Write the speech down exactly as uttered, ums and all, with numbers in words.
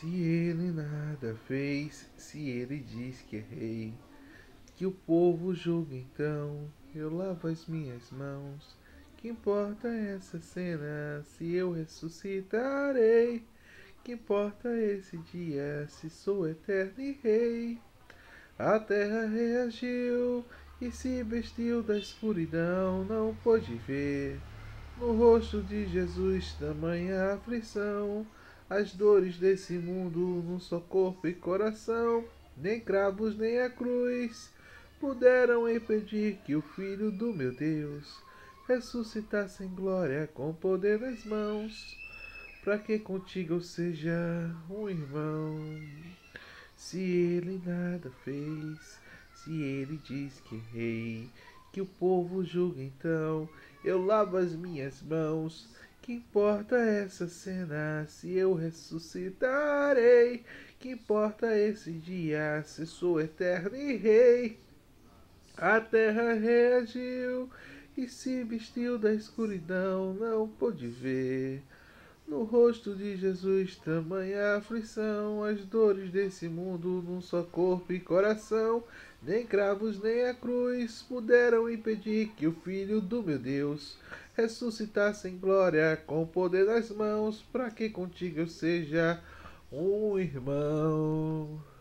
Se ele nada fez, se ele diz que é rei, que o povo julga então, eu lavo as minhas mãos. Que importa essa cena, se eu ressuscitarei? Que importa esse dia, se sou eterno e rei? A terra reagiu e se vestiu da escuridão, não pôde ver no rosto de Jesus tamanha aflição, as dores desse mundo num só corpo e coração, nem cravos nem a cruz puderam impedir que o Filho do meu Deus ressuscitasse em glória com poder nas mãos, para que contigo eu seja um irmão. Se ele nada fez, se ele diz que é rei, que o povo julga então, eu lavo as minhas mãos. Que importa essa cena, se eu ressuscitarei? Que importa esse dia, se sou eterno e rei? A terra reagiu e se vestiu da escuridão, não pôde ver no rosto de Jesus tamanha aflição, as dores desse mundo num só corpo e coração, nem cravos nem a cruz puderam impedir que o Filho do meu Deus ressuscitasse em glória com poder nas mãos, para que contigo eu seja um irmão.